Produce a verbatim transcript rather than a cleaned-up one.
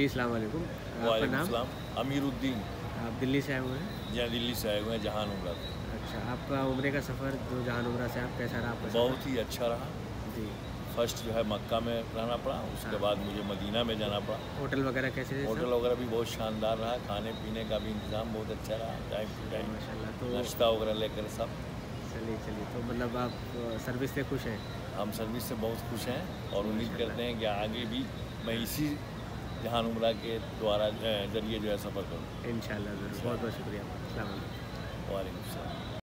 जी अस्सलाम वालेकुम। आपका नाम? वालेकुम अमीरुद्दीन। आप दिल्ली से आए हुए हैं? यहाँ दिल्ली से आए हुए हैं जहान उमरा से। अच्छा, आपका उम्रे का सफ़र जो जहान उमरा से आप कैसा रहा आपका सफ़र? बहुत ही अच्छा रहा। जी। फर्स्ट जो है मक्का में रहना पड़ा, उसके हाँ। बाद मुझे मदीना में जाना पड़ा। होटल वगैरह कैसे थे? होटल वगैरह भी बहुत शानदार रहा, खाने पीने का भी इंतज़ाम बहुत अच्छा रहा, टाइम टू टाइम माशाल्लाह। तो नाश्ता वगैरह लेकर सब। चलिए चलिए, तो मतलब आप सर्विस से खुश हैं? हम सर्विस से बहुत खुश हैं और उम्मीद माशाल्लाह। करते हैं कि आगे भी मैं इसी जहान उमरा के द्वारा ज़रिए जो है सफ़र करूँ। इंशाल्लाह ज़रूर। बहुत बहुत शुक्रिया। अस्सलाम वालेकुम। वालेकुम सलाम।